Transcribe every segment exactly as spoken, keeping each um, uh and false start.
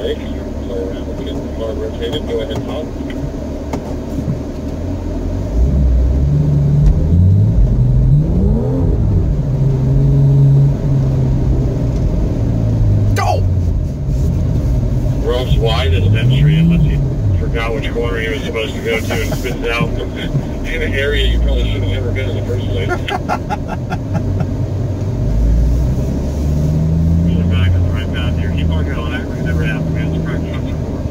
brake. Play around with getting the car rotated. Go ahead, Tom. World's widest entry, unless he forgot which corner he was supposed to go to and spits it out in an area you probably should have never been in the first place. Usually back on the right path here. Keep on going. That never happened, man. It's practice on the floor.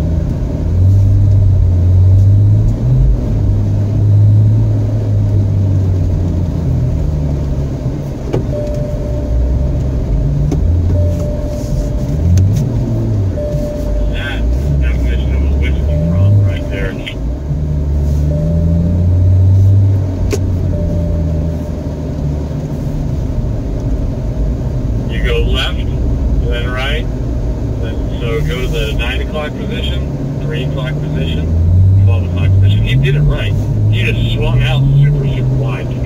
Position, three o'clock position, twelve o'clock position. He did it right. He just swung out super, super wide.